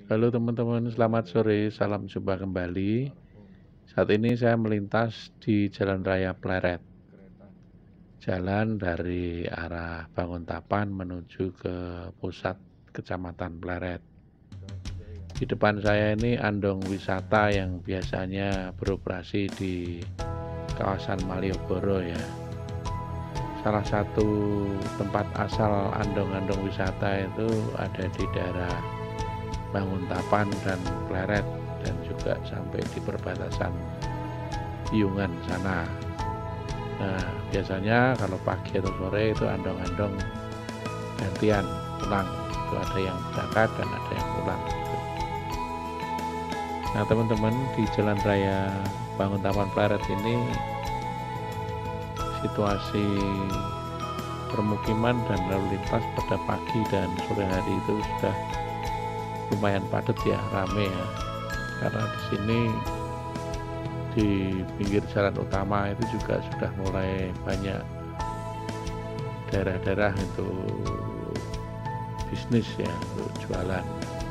Halo teman-teman, selamat sore, salam jumpa kembali. Saat ini saya melintas di Jalan Raya Pleret, jalan dari arah Banguntapan menuju ke pusat Kecamatan Pleret. Di depan saya ini Andong Wisata yang biasanya beroperasi di kawasan Malioboro ya. Salah satu tempat asal andong-andong wisata itu ada di daerah Banguntapan dan Pleret, dan juga sampai di perbatasan Piungan sana. Nah, biasanya kalau pagi atau sore itu andong-andong gantian pulang. Itu ada yang berangkat dan ada yang pulang. Nah, teman-teman, di Jalan Raya Banguntapan Pleret ini situasi permukiman dan lalu lintas pada pagi dan sore hari itu sudah lumayan padat ya, rame ya. Karena di sini di pinggir jalan utama itu juga sudah mulai banyak daerah-daerah itu bisnis ya, untuk jualan.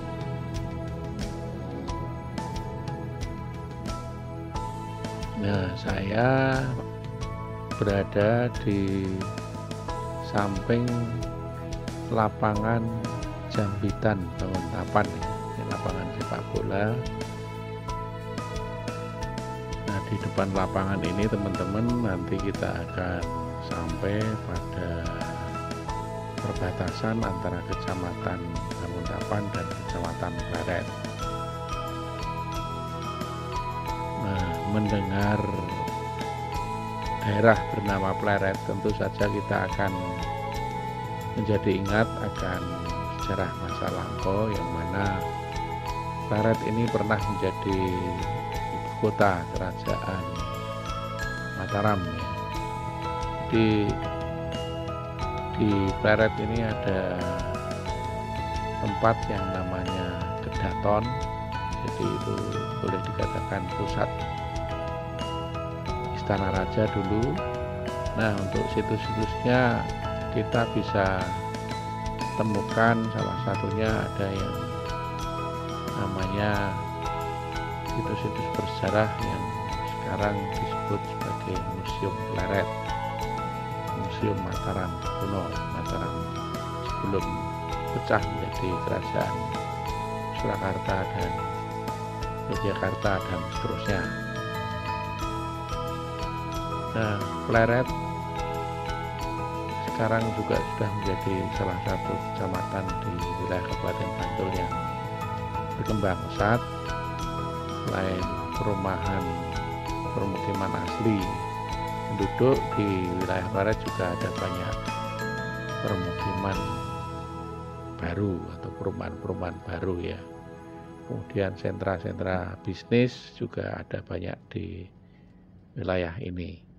Nah, saya berada di samping lapangan Jambitan Banguntapan ya. Ini lapangan sepak bola. Nah, di depan lapangan ini teman-teman, nanti kita akan sampai pada perbatasan antara Kecamatan Banguntapan dan Kecamatan Pleret. Nah, mendengar daerah bernama Pleret, tentu saja kita akan menjadi ingat akan sejarah masa lampau, yang mana Pleret ini pernah menjadi ibu kota kerajaan Mataram ya. Di Pleret ini ada tempat yang namanya Kedaton, jadi itu boleh dikatakan pusat Istana Raja dulu. Nah, untuk situs-situsnya kita bisa temukan, salah satunya ada yang namanya situs-situs bersejarah yang sekarang disebut sebagai Museum Pleret, Museum Mataram kuno, Mataram sebelum pecah menjadi kerajaan Surakarta dan Yogyakarta dan seterusnya. Nah, Pleret sekarang juga sudah menjadi salah satu kecamatan di wilayah Kabupaten Bantul yang berkembang pesat. Selain perumahan permukiman asli penduduk, di wilayah Pleret juga ada banyak permukiman baru atau perumahan-perumahan baru ya. Kemudian sentra-sentra bisnis juga ada banyak di wilayah ini.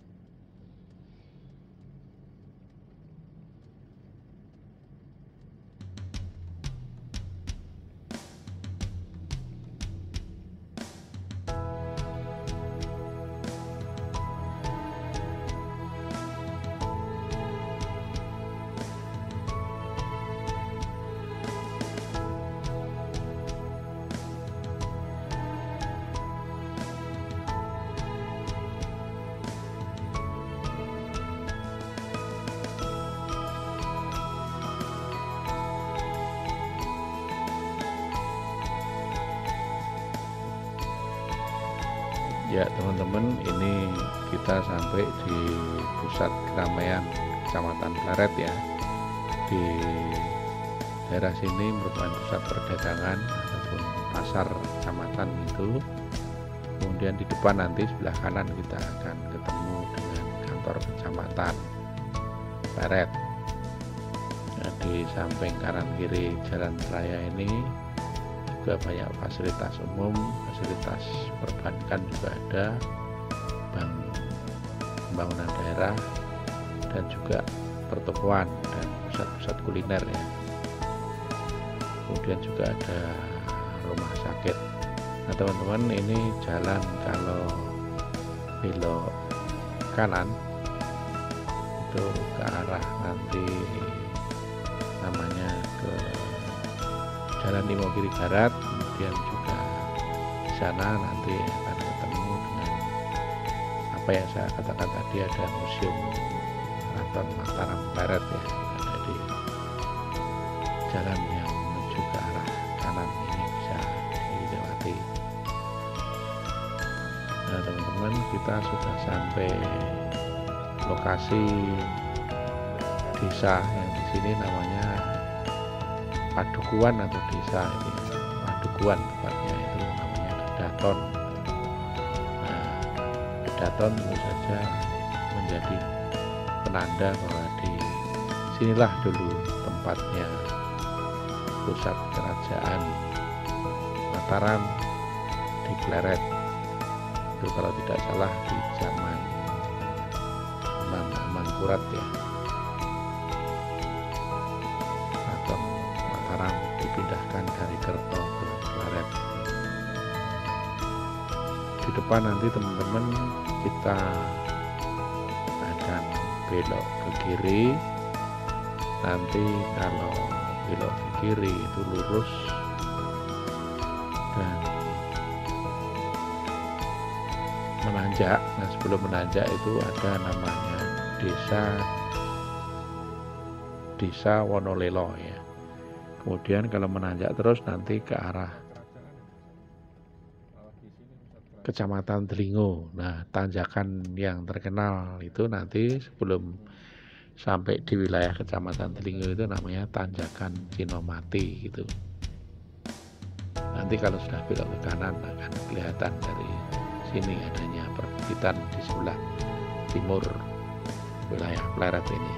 Ya teman-teman, ini kita sampai di pusat keramaian Kecamatan Pleret ya. Di daerah sini merupakan pusat perdagangan ataupun pasar kecamatan itu. Kemudian di depan nanti sebelah kanan kita akan ketemu dengan kantor Kecamatan Pleret. Nah, di samping kanan kiri jalan raya ini juga banyak fasilitas umum, fasilitas perbankan juga ada, bank pembangunan daerah, dan juga pertokoan dan pusat-pusat kuliner ya. Kemudian juga ada rumah sakit. Nah teman-teman, ini jalan kalau belok kanan itu ke arah nanti namanya ke Jalan Imogiri Barat, kemudian juga di sana nanti akan ketemu dengan apa yang saya katakan tadi, ada Museum Keraton Mataram Pleret ya, ada di jalan yang menuju ke arah kanan ini bisa dilewati. Nah teman-teman, kita sudah sampai lokasi desa yang di sini namanya Padukuan atau desa ini, Padukuan tepatnya, itu namanya Kedaton. Nah, Kedaton tentu saja menjadi penanda bahwa di sinilah dulu tempatnya pusat kerajaan Mataram di Pleret. Itu kalau tidak salah di zaman Sunan Amangkurat ya. Keraton Mataram dipindahkan dari Kerto ke Pleret. Di depan nanti teman-teman kita akan belok ke kiri. Nanti kalau belok ke kiri itu lurus dan menanjak. Nah sebelum menanjak itu ada namanya Desa Wonolelo ya. Kemudian kalau menanjak terus nanti ke arah Kecamatan Delingo. Nah tanjakan yang terkenal itu nanti sebelum sampai di wilayah Kecamatan Delingo itu namanya Tanjakan Cinomati gitu. Nanti kalau sudah belok ke kanan akan kelihatan dari sini adanya perbukitan di sebelah timur wilayah Pleret ini.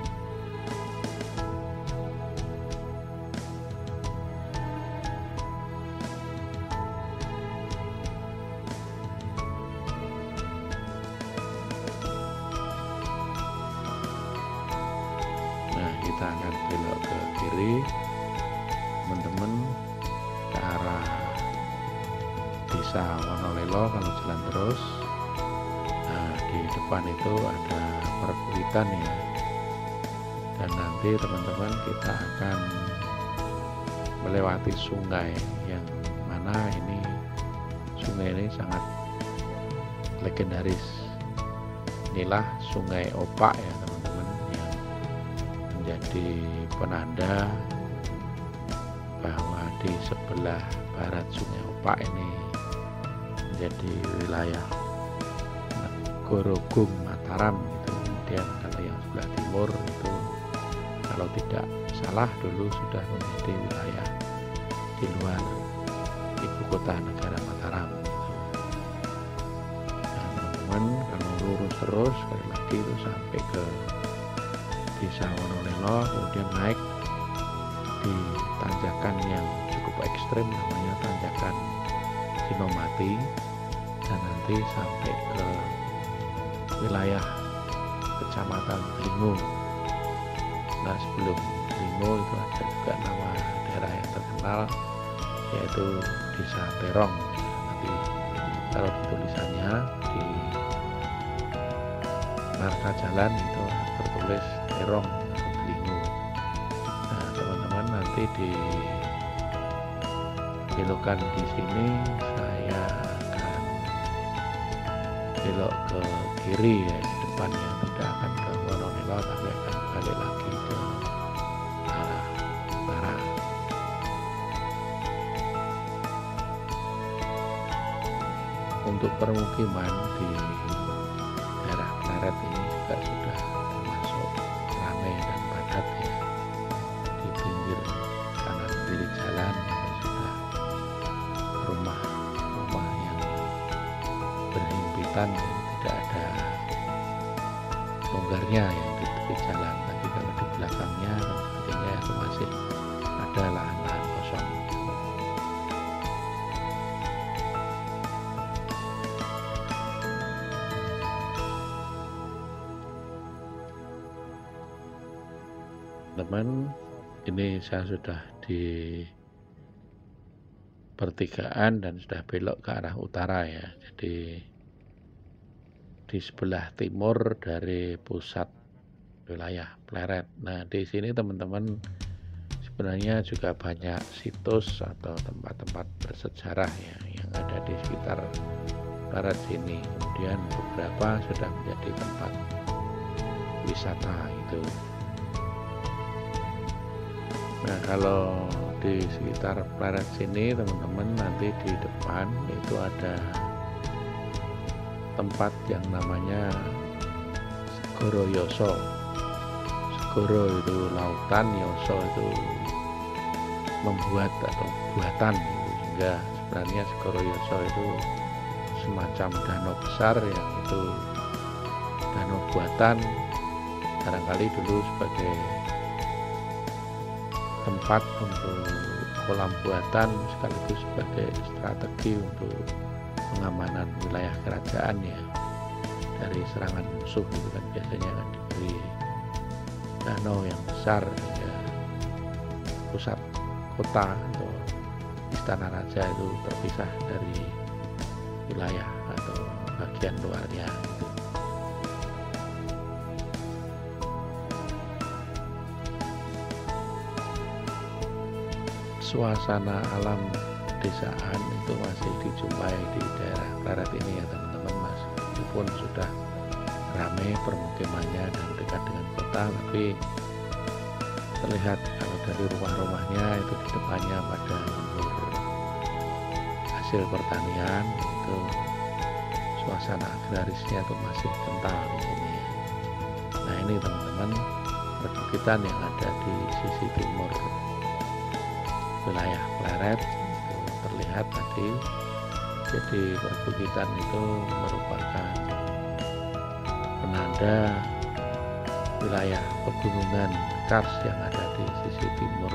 Nah kita akan belok ke kiri teman-teman, ke arah Desa Wonolelo kalau jalan terus. Nah di depan itu ada perbukitan ya, dan nanti teman-teman kita akan melewati sungai yang mana ini sungai ini sangat legendaris. Inilah Sungai Opak ya teman-teman, yang menjadi penanda bahwa di sebelah barat Sungai Opak ini menjadi wilayah Negorogung Mataram gitu. Kemudian kalau yang sebelah timur itu kalau tidak salah dulu sudah menjadi wilayah di luar ibu kota negara Mataram gitu. Nah teman-teman, kalau lurus terus sekali lagi itu sampai ke Desa Wonolelo, kemudian naik di tanjakan yang cukup ekstrim namanya Tanjakan Cinomati, dan nanti sampai ke wilayah Kecamatan Delingo. Nah sebelum Delingo itu ada juga nama daerah yang terkenal yaitu Desa Terong. Nanti kalau tulisannya di marka jalan itu tertulis Terong atau Delingo. Nah teman-teman, nanti di belokan di sini saya akan belok ke kiri ya, di depannya tidak akan ke Wonolelo tapi akan balik lagi ke arah utara. Untuk permukiman di daerah Pleret ini juga sudah termasuk ramai dan padat ya. Di pinggir kanan kiri jalan itu sudah rumah-rumah yang berhimpitan, dan tidak ada longgarnya yang di tepi jalan. Tapi kalau di belakangnya sepertinya itu masih ada lahan-lahan kosong. Teman, ini saya sudah di pertigaan dan sudah belok ke arah utara ya. Jadi di sebelah timur dari pusat wilayah Pleret. Nah di sini teman-teman sebenarnya juga banyak situs atau tempat-tempat bersejarah ya yang ada di sekitar barat sini. Kemudian beberapa sudah menjadi tempat wisata itu. Nah, kalau di sekitar barat sini teman-teman, nanti di depan itu ada tempat yang namanya Segoro Yoso. Segoro itu lautan, Yoso itu membuat atau buatan gitu. Sehingga sebenarnya Segoro Yoso itu semacam danau besar yang itu danau buatan, barangkali dulu sebagai tempat untuk kolam buatan sekaligus sebagai strategi untuk pengamanan wilayah kerajaan ya dari serangan musuh. Itu kan biasanya kan diberi danau yang besar hingga pusat kota atau istana raja itu terpisah dari wilayah atau bagian luarnya. Suasana alam pedesaan itu masih dijumpai di daerah barat ini ya teman-teman, meskipun sudah ramai permukimannya dan dekat dengan kota, tapi terlihat kalau dari rumah-rumahnya itu di depannya pada menur hasil pertanian, itu suasana agrarisnya itu masih kental di sini. Nah, ini teman-teman perbukitan yang ada di sisi timur wilayah Pleret itu terlihat tadi. Jadi perbukitan itu merupakan penanda wilayah pegunungan Kars yang ada di sisi timur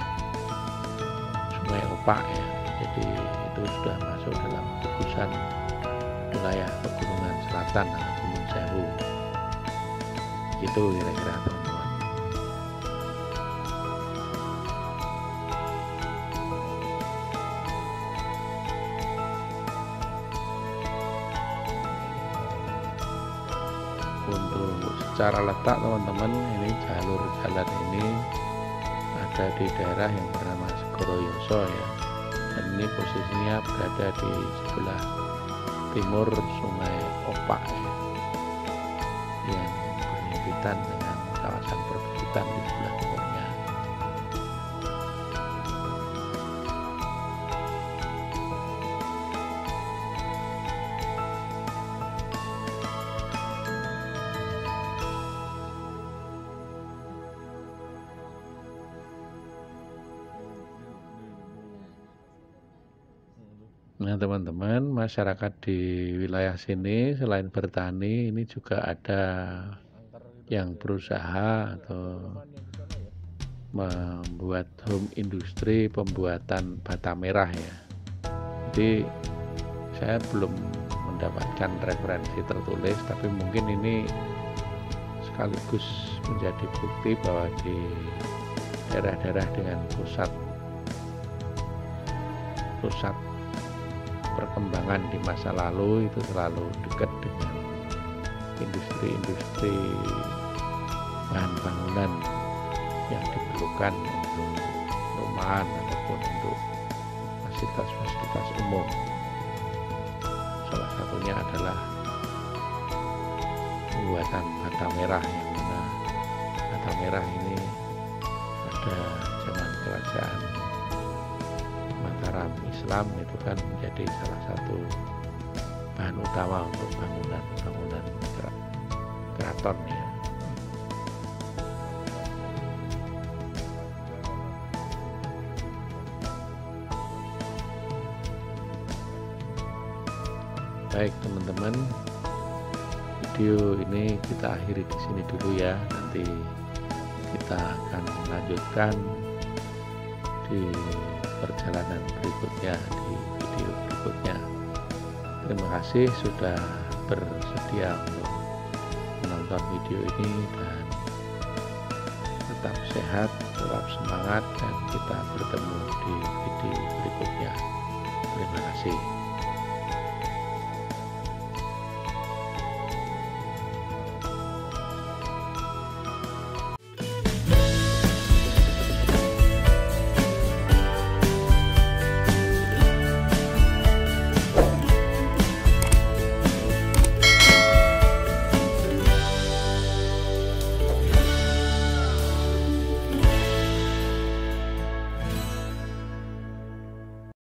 Sungai Opak ya. Jadi itu sudah masuk dalam gugusan wilayah pegunungan selatan atau Gunung Sewu. Itu kira-kira teman-teman. Untuk secara letak teman-teman, ini jalur jalan ini ada di daerah yang bernama Segoro Yoso ya, dan ini posisinya berada di sebelah timur Sungai Opak ya, yang berhimpitan dengan kawasan perbukitan di sebelah timurnya. Nah teman-teman, masyarakat di wilayah sini selain bertani, ini juga ada yang berusaha atau membuat home industri pembuatan bata merah ya. Jadi saya belum mendapatkan referensi tertulis, tapi mungkin ini sekaligus menjadi bukti bahwa di daerah-daerah dengan pusat perkembangan di masa lalu itu selalu dekat dengan industri-industri bahan bangunan yang diperlukan untuk perumahan ataupun untuk fasilitas-fasilitas umum. Salah satunya adalah pembuatan bata merah, yang mana bata merah ini pada zaman kerajaan Mataram Islam itu kan menjadi salah satu bahan utama untuk bangunan keraton ya. Baik teman-teman, video ini kita akhiri di sini dulu ya. Nanti kita akan melanjutkan di perjalanan berikutnya, di video berikutnya. Terima kasih sudah bersedia untuk menonton video ini, dan tetap sehat, tetap semangat, dan kita bertemu di